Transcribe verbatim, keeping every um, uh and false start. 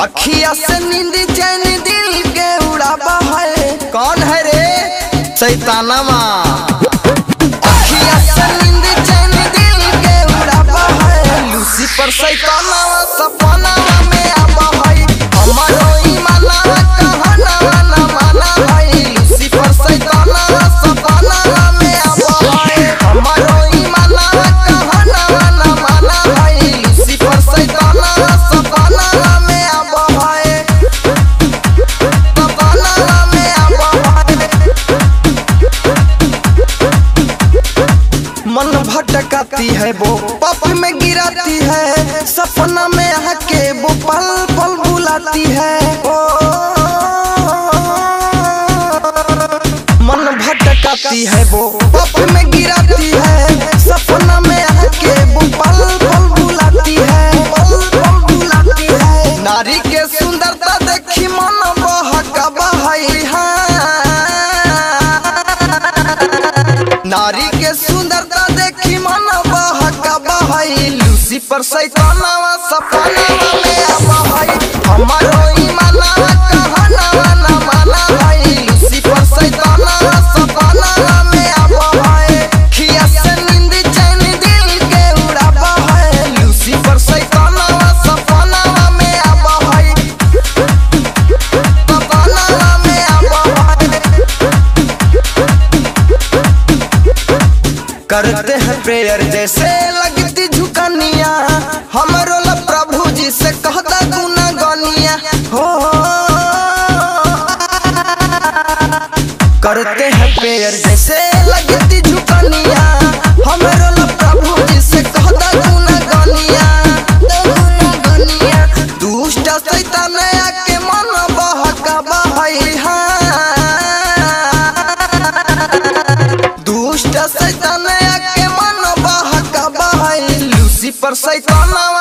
अखिया से नींद चैन दिल के उड़ाबा है। कौन है रे? शैतानमा। अखिया से नींद चैन दिल के उड़ाबा है। लूसीफर शैतानवा सपनावा में आबा है। हमारो ईमानवा कहनावा न माना है। लूसीफर शैतानवा सपनावा में आबा है। हमारो ईमानवा कहनावा न माना है। लूसीफर शैतानवा सपनावा में आबा है। सपनावा में आबा है। मन भटकाती है वो पाप में गिराती है। सपना में आके वो पल पल बुलाती है। ओ मन भटकाती है वो पाप में गिराती है। सपना में आके वो पल पल बुलाती है। पल पल बुलाती है। नारी के सुंदरता देखी मन बहकावा है। नारी के सुंदरता देखी मन बहकावा है। लूसीफर शैतानवा सपनावा में आबा है। हमारो ईमानवा कहनावा न माना है। लूसीफर शैतानवा सपनावा में आबा है। खिया से नींद चैन दिल के उड़ाबा है। लूसीफर शैतानवा सपनावा में आबा है। सपनावा में आबा है। करते हैं प्रेयर जैसे लगती झुकनिया। हमरो ला प्रभु जी से कहता गुना गनिया हो। करते हैं प्रेयर जैसे लगती झुकनिया। हमरो ला प्रभु जी से कहता गुना गनिया। गुना गनिया। दुष्ट शैतान आके मन बहकावा है। दुष्ट शैतान आके मन बहकावा है। लूसीफर शैतानवा